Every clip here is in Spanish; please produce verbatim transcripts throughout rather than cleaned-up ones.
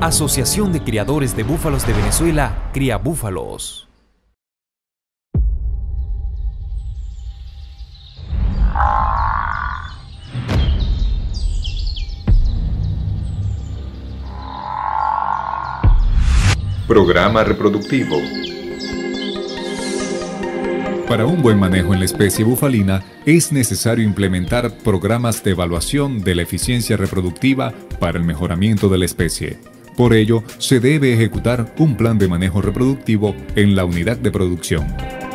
Asociación de Criadores de Búfalos de Venezuela, Cría Búfalos. Programa reproductivo. Para un buen manejo en la especie bufalina, es necesario implementar programas de evaluación de la eficiencia reproductiva para el mejoramiento de la especie. Por ello, se debe ejecutar un plan de manejo reproductivo en la unidad de producción.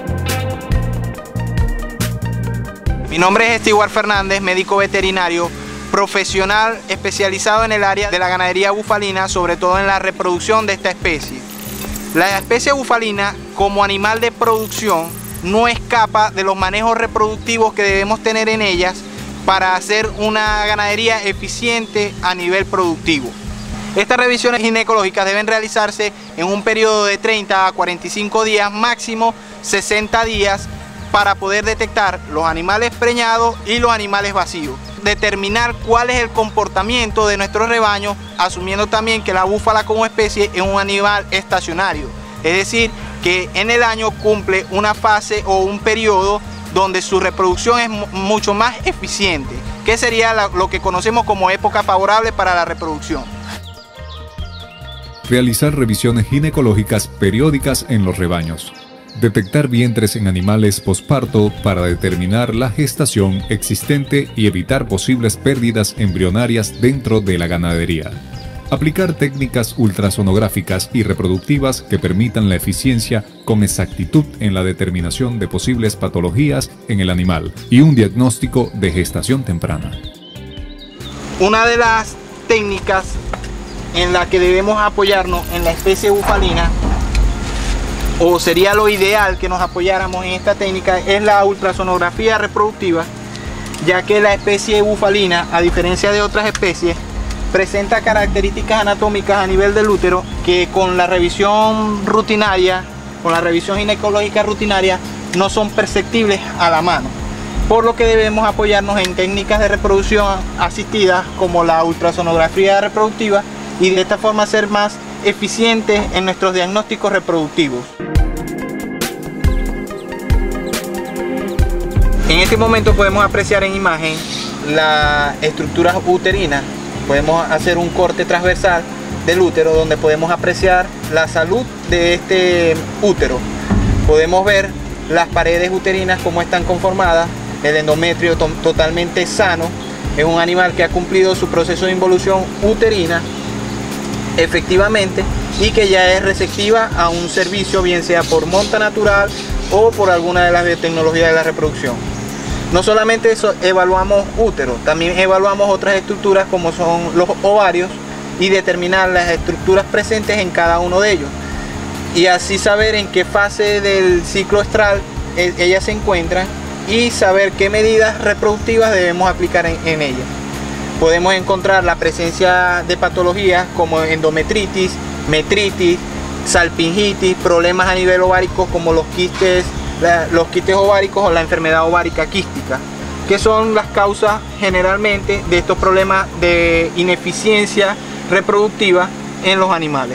Mi nombre es Stewart Fernández, médico veterinario, profesional especializado en el área de la ganadería bufalina, sobre todo en la reproducción de esta especie. La especie bufalina, como animal de producción, no escapa de los manejos reproductivos que debemos tener en ellas para hacer una ganadería eficiente a nivel productivo. Estas revisiones ginecológicas deben realizarse en un periodo de treinta a cuarenta y cinco días, máximo sesenta días, para poder detectar los animales preñados y los animales vacíos. Determinar cuál es el comportamiento de nuestro rebaño, asumiendo también que la búfala como especie es un animal estacionario, es decir, que en el año cumple una fase o un periodo donde su reproducción es mucho más eficiente, que sería la, lo que conocemos como época favorable para la reproducción. Realizar revisiones ginecológicas periódicas en los rebaños. Detectar vientres en animales posparto para determinar la gestación existente y evitar posibles pérdidas embrionarias dentro de la ganadería. Aplicar técnicas ultrasonográficas y reproductivas que permitan la eficiencia con exactitud en la determinación de posibles patologías en el animal y un diagnóstico de gestación temprana. Una de las técnicas en la que debemos apoyarnos en la especie bufalina, o sería lo ideal que nos apoyáramos en esta técnica, es la ultrasonografía reproductiva, ya que la especie bufalina, a diferencia de otras especies, presenta características anatómicas a nivel del útero que con la revisión rutinaria, con la revisión ginecológica rutinaria, no son perceptibles a la mano. Por lo que debemos apoyarnos en técnicas de reproducción asistidas como la ultrasonografía reproductiva y de esta forma ser más eficientes en nuestros diagnósticos reproductivos. En este momento podemos apreciar en imagen la estructura uterina. Podemos hacer un corte transversal del útero donde podemos apreciar la salud de este útero. Podemos ver las paredes uterinas cómo están conformadas, el endometrio to totalmente sano. Es un animal que ha cumplido su proceso de involución uterina efectivamente y que ya es receptiva a un servicio, bien sea por monta natural o por alguna de las biotecnologías de la reproducción. No solamente eso, evaluamos útero, también evaluamos otras estructuras como son los ovarios y determinar las estructuras presentes en cada uno de ellos y así saber en qué fase del ciclo estral ellas se encuentran y saber qué medidas reproductivas debemos aplicar en, en ellas. Podemos encontrar la presencia de patologías como endometritis, metritis, salpingitis, problemas a nivel ovárico como los quistes, la, los quistes ováricos o la enfermedad ovárica quística, que son las causas generalmente de estos problemas de ineficiencia reproductiva en los animales.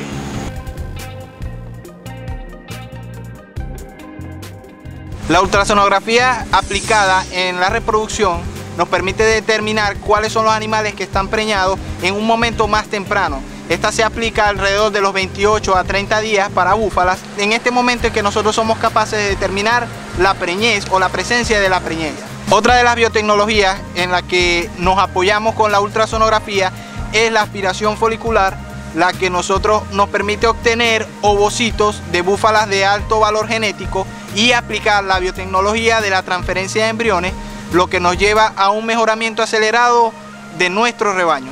La ultrasonografía aplicada en la reproducción nos permite determinar cuáles son los animales que están preñados en un momento más temprano. Esta se aplica alrededor de los veintiocho a treinta días para búfalas. En este momento es que nosotros somos capaces de determinar la preñez o la presencia de la preñez. Otra de las biotecnologías en la que nos apoyamos con la ultrasonografía es la aspiración folicular, la que nosotros nos permite obtener ovocitos de búfalas de alto valor genético y aplicar la biotecnología de la transferencia de embriones, lo que nos lleva a un mejoramiento acelerado de nuestro rebaño.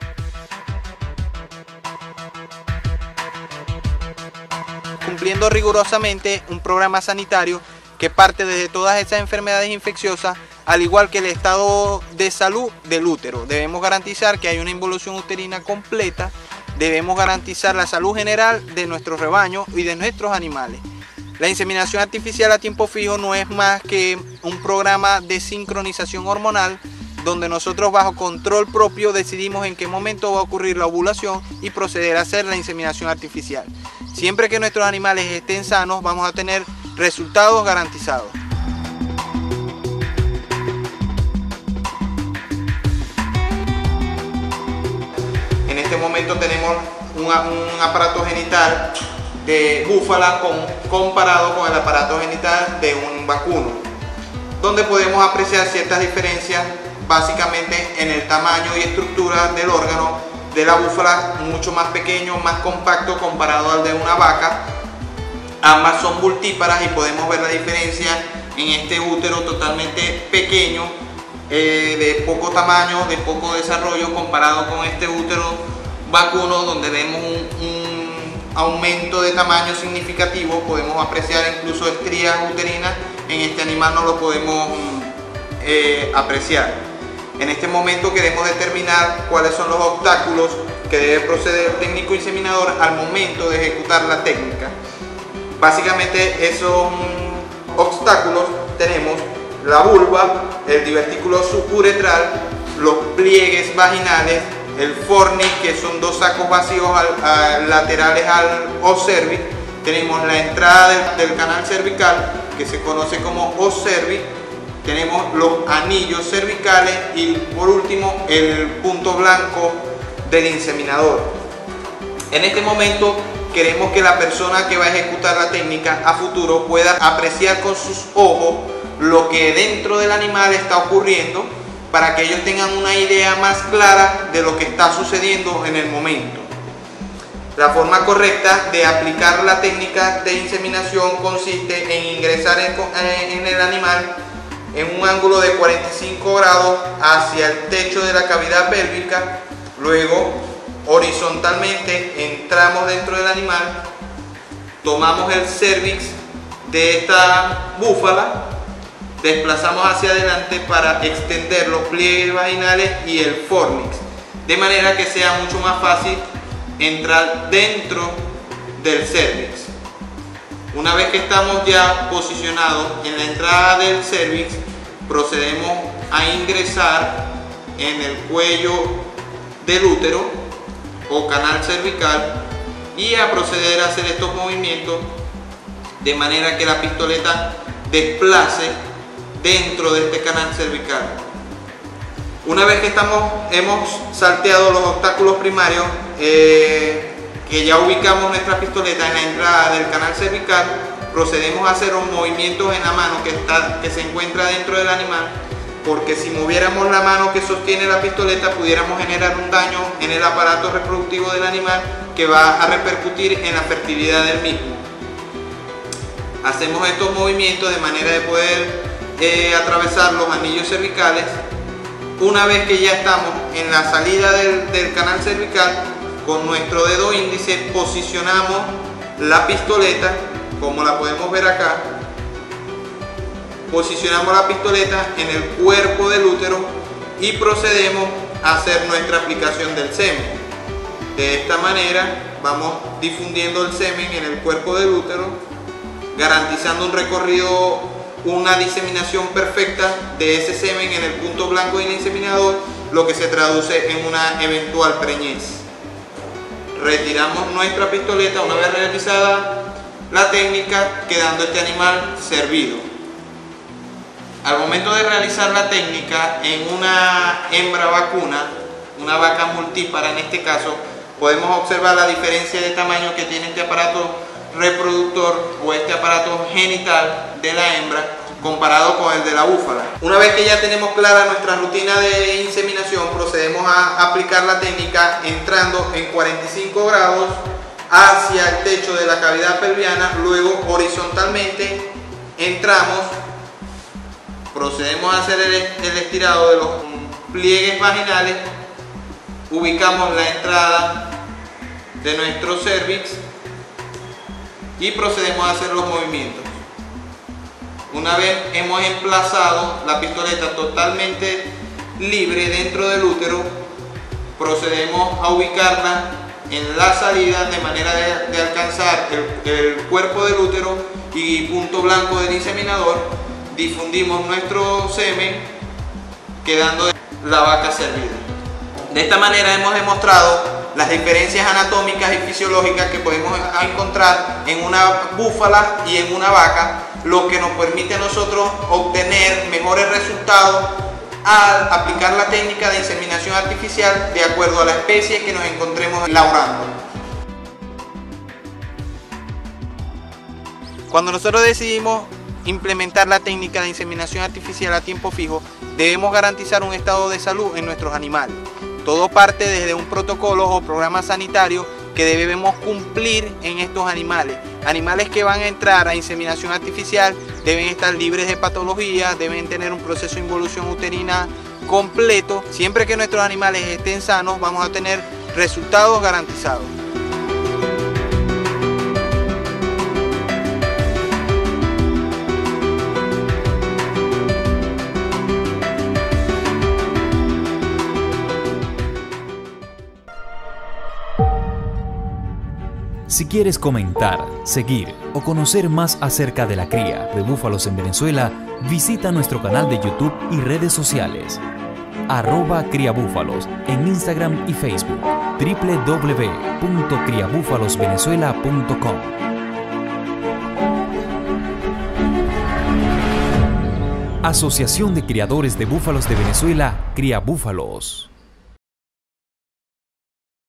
Cumpliendo rigurosamente un programa sanitario que parte desde todas esas enfermedades infecciosas, al igual que el estado de salud del útero. Debemos garantizar que hay una involución uterina completa, debemos garantizar la salud general de nuestro rebaño y de nuestros animales. La inseminación artificial a tiempo fijo no es más que un programa de sincronización hormonal donde nosotros bajo control propio decidimos en qué momento va a ocurrir la ovulación y proceder a hacer la inseminación artificial. Siempre que nuestros animales estén sanos, vamos a tener resultados garantizados. En este momento tenemos un, un aparato genital de búfala con, comparado con el aparato genital de un vacuno, donde podemos apreciar ciertas diferencias básicamente en el tamaño y estructura del órgano de la búfala, mucho más pequeño, más compacto comparado al de una vaca. Ambas son multíparas y podemos ver la diferencia en este útero totalmente pequeño, eh, de poco tamaño, de poco desarrollo, comparado con este útero vacuno, donde vemos un, un aumento de tamaño significativo. Podemos apreciar incluso estrías uterinas. En este animal no lo podemos eh, apreciar. En este momento queremos determinar cuáles son los obstáculos que debe proceder el técnico inseminador al momento de ejecutar la técnica. Básicamente esos obstáculos tenemos la vulva, el divertículo suburetral, los pliegues vaginales, el fornix, que son dos sacos vacíos al, al, laterales al os cervix. Tenemos la entrada del, del canal cervical, que se conoce como os cervix. Tenemos los anillos cervicales y por último el punto blanco del inseminador. En este momento queremos que la persona que va a ejecutar la técnica a futuro pueda apreciar con sus ojos lo que dentro del animal está ocurriendo, para que ellos tengan una idea más clara de lo que está sucediendo en el momento. La forma correcta de aplicar la técnica de inseminación consiste en ingresar en, en el animal en un ángulo de cuarenta y cinco grados hacia el techo de la cavidad pélvica. Luego, horizontalmente entramos dentro del animal, tomamos el cervix de esta búfala, desplazamos hacia adelante para extender los pliegues vaginales y el fornix, de manera que sea mucho más fácil entrar dentro del cervix. Una vez que estamos ya posicionados en la entrada del cervix, procedemos a ingresar en el cuello del útero o canal cervical y a proceder a hacer estos movimientos de manera que la pistoleta desplace dentro de este canal cervical. Una vez que estamos, hemos salteado los obstáculos primarios, eh, que ya ubicamos nuestra pistoleta en la entrada del canal cervical, procedemos a hacer los movimientos en la mano que, está, que se encuentra dentro del animal, porque si moviéramos la mano que sostiene la pistoleta pudiéramos generar un daño en el aparato reproductivo del animal que va a repercutir en la fertilidad del mismo. Hacemos estos movimientos de manera de poder eh, atravesar los anillos cervicales. Una vez que ya estamos en la salida del, del canal cervical, con nuestro dedo índice posicionamos la pistoleta, como la podemos ver acá. Posicionamos la pistoleta en el cuerpo del útero y procedemos a hacer nuestra aplicación del semen. De esta manera vamos difundiendo el semen en el cuerpo del útero, garantizando un recorrido, una diseminación perfecta de ese semen en el punto blanco del inseminador, lo que se traduce en una eventual preñez. Retiramos nuestra pistoleta una vez realizada la técnica, quedando este animal servido. Al momento de realizar la técnica en una hembra vacuna, una vaca multípara en este caso, podemos observar la diferencia de tamaño que tiene este aparato reproductor o este aparato genital de la hembra comparado con el de la búfala. Una vez que ya tenemos clara nuestra rutina de inseminación, procedemos a aplicar la técnica entrando en cuarenta y cinco grados hacia el techo de la cavidad pelviana. Luego horizontalmente entramos, procedemos a hacer el, el estirado de los pliegues vaginales, ubicamos la entrada de nuestro cervix y procedemos a hacer los movimientos. Una vez hemos emplazado la pistoleta totalmente libre dentro del útero, procedemos a ubicarla en la salida de manera de, de alcanzar el, el cuerpo del útero y punto blanco del inseminador. Difundimos nuestro semen, quedando la vaca servida. De esta manera hemos demostrado las diferencias anatómicas y fisiológicas que podemos encontrar en una búfala y en una vaca, lo que nos permite a nosotros obtener mejores resultados al aplicar la técnica de inseminación artificial de acuerdo a la especie que nos encontremos laborando. Cuando nosotros decidimos implementar la técnica de inseminación artificial a tiempo fijo, debemos garantizar un estado de salud en nuestros animales. Todo parte desde un protocolo o programa sanitario que debemos cumplir en estos animales. Animales que van a entrar a inseminación artificial deben estar libres de patologías, deben tener un proceso de involución uterina completo. Siempre que nuestros animales estén sanos, vamos a tener resultados garantizados. Si quieres comentar, seguir o conocer más acerca de la cría de búfalos en Venezuela, visita nuestro canal de YouTube y redes sociales. Arroba criabúfalos en Instagram y Facebook. doble u doble u doble u punto criabúfalos venezuela punto com. Asociación de Criadores de Búfalos de Venezuela, Cría Búfalos.